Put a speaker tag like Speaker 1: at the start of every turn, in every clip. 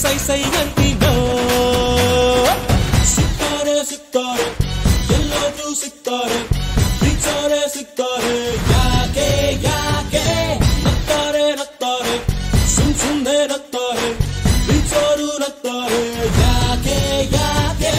Speaker 1: ಸೈ ಸೈ ಅಂತೀನೋ ಸಿಕ್ತಾರೆ ಸಿಕ್ತಾರೆ ಎಲ್ಲರೂ ಸಿಕ್ತಾರೆ ಪ್ರೀತಿಸೋರೆ ಸಿಕ್ತಾರೆ ಯಾಕೆ ಯಾಕೆ ನಗ್ತಾರೆ ನಗ್ತಾರೆ ಸುಮ್ನೆ ನಗ್ತಾರೆ ಪ್ರೀತಿಸೋರು ನಗ್ತಾರೆ ಯಾಕೆ ಯಾಕೆ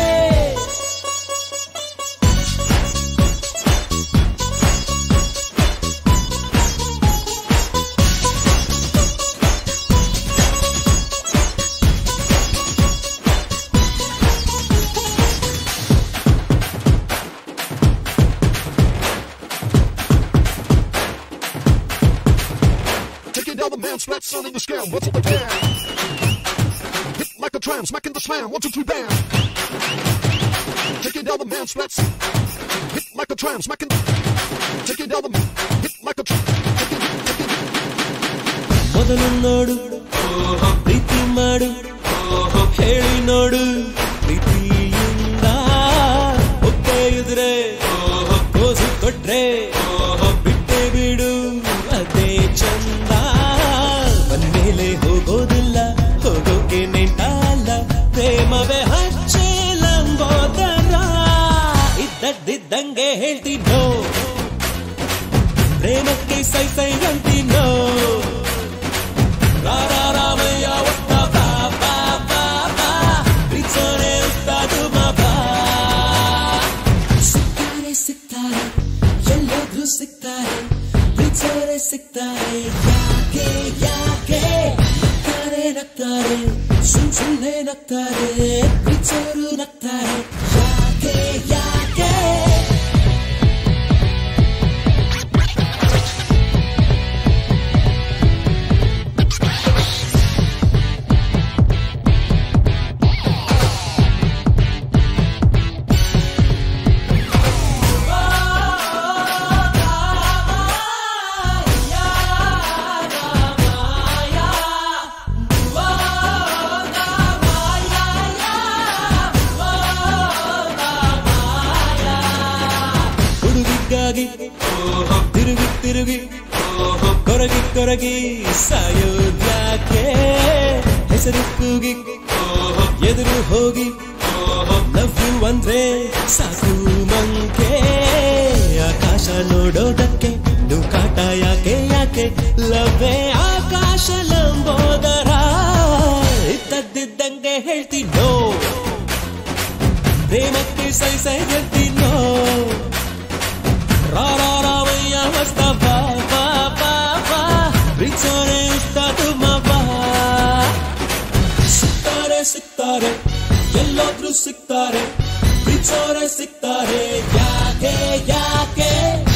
Speaker 2: Sweat selling the scam, what's up again? Hit like a tram, smacking the slam, 1, 2, 3, bam. Taking down the man sweats. Hit like a tram, smacking. Taking down the hit like a tram.
Speaker 1: ಮೊದಲು ನೋಡು ಪ್ರೀತಿ ಮಾಡು ಹೇಳಿ ನೋಡು ಪ್ರೀತಿಯಿಂದ ಒಪ್ಪೆ ಇದ್ರೆ ಕೋಸು ಕೊಟ್ರೆ ಬಿಟ್ಟೆ ಬಿಡು ಅದೇ ಚಂದ ಬಂದ್ಮೇಲೆ ಹೋಗೋದಿಲ್ಲ ಹೋಗೋಕೆ ನೆಂಟಲ್ಲ ಪ್ರೇಮವೇ ಹಚ್ಚಲಂಬೋದರ ಇದ್ದದ್ದಿದ್ದಂಗೆ ಹೇಳ್ತೀನೋ ಪ್ರೇಮಕ್ಕೆ ಸೈ ಸೈ ಅಂತೀನೋ ರಾಮಯ್ಯ ಒತ್ತ ಬಾ ಬಾ ಬಾ ಬಾ ಪ್ರೀತಿಸೋರೆ ಉತ್ತಾದು ಬಾ ಸಿಕ್ತಾರೆ ಸಿಕ್ತಾರೆ ಎಲ್ಲರೂ ಸಿಕ್ತಾರೆ ಪ್ರೀತಿಸೋರೆ ಸಿಕ್ತಾರೆ ಯಾಕೆ ಯಾಕೆ ನಗ್ತಾರೆ ನಗ್ತಾರೆ ಸುಮ್ನೆ ನಗ್ತಾರೆ ಪ್ರೀತಿಸೋರು ನಗ್ತಾರೆ ಯಾಕೆ ಯಾಕೆ ತಿರುಗಿ ತಿರುಗಿ ಕೊರಗಿ ಕೊರಗಿ ಸಾಯೋದ್ಯಾಕೆ ಹೆಸರು ಕೂಗಿ ಎದುರು ಹೋಗಿ ಲವ್ ಯು ಅಂದ್ರೆ ಸಾಕು ಮಂಕೆ ಆಕಾಶ ನೋಡೋದಕ್ಕೆ ದುಃಖಾಟ ಯಾಕೆ ಯಾಕೆ ಲವ್ವೇ ಆಕಾಶ ಲಂಬೋದರ ಇದ್ದದ್ದಿದ್ದಂಗೆ ಹೇಳ್ತೀನೋ ಪ್ರೇಮಕ್ಕೆ ಸೈ ಸೈ ಹೇಳ್ತೀನೋ ರಾಮಯ್ಯ ಮಸ್ತ ಬಾ ಬಾ ಬಾ ಬಾ ಪ್ರೀತಿಸೋರೆ ಉತ್ತಾದು ಬಾ ಸಿಕ್ತಾರೆ ಸಿಕ್ತಾರೆ ಎಲ್ಲರೂ ಸಿಕ್ತಾರೆ ಪ್ರೀತಿಸೋರೆ ಸಿಕ್ತಾರೆ ಯಾಕೆ ಯಾಕೆ